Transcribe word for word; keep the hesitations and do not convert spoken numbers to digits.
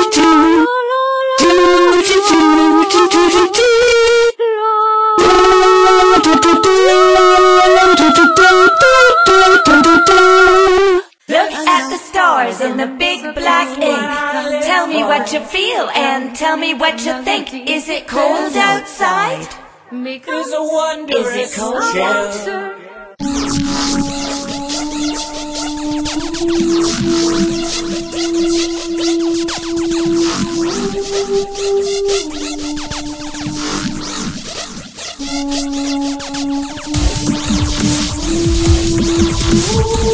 In the big black ink, tell me what you feel and tell me what you think. Is it cold outside? Because a wondrous Is it cold outside? chill.